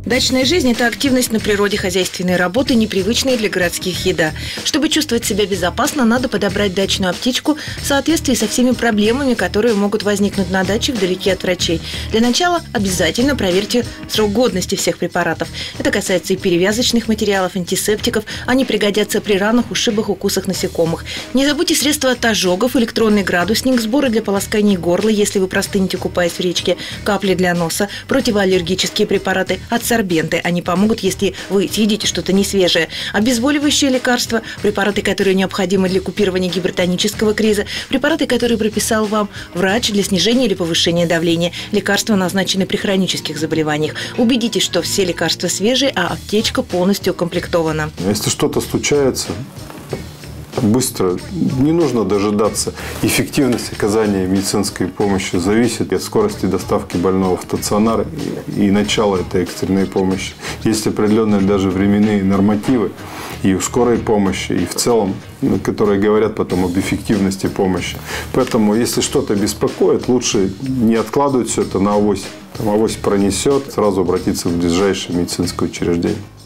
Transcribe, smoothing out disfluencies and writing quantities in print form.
Дачная жизнь – это активность на природе, хозяйственные работы, непривычные для городских еда. Чтобы чувствовать себя безопасно, надо подобрать дачную аптечку в соответствии со всеми проблемами, которые могут возникнуть на даче вдалеке от врачей. Для начала обязательно проверьте срок годности всех препаратов. Это касается и перевязочных материалов, антисептиков. Они пригодятся при ранах, ушибах, укусах насекомых. Не забудьте средства от ожогов, электронный градусник, сборы для полоскания горла, если вы простынете, купаясь в речке, капли для носа, противоаллергические препараты, адсорбенты. Они помогут, если вы съедите что-то несвежее. Обезболивающие лекарства, препараты, которые необходимы для купирования гипертонического криза, препараты, которые прописал вам врач для снижения или повышения давления. Лекарства назначены при хронических заболеваниях. Убедитесь, что все лекарства свежие, а аптечка полностью укомплектована. Если что-то случается, быстро, не нужно дожидаться. Эффективность оказания медицинской помощи зависит от скорости доставки больного в стационар и начала этой экстренной помощи. Есть определенные даже временные нормативы и у скорой помощи, и в целом, которые говорят потом об эффективности помощи. Поэтому, если что-то беспокоит, лучше не откладывать все это на авось. Авось пронесет, сразу обратиться в ближайшее медицинское учреждение.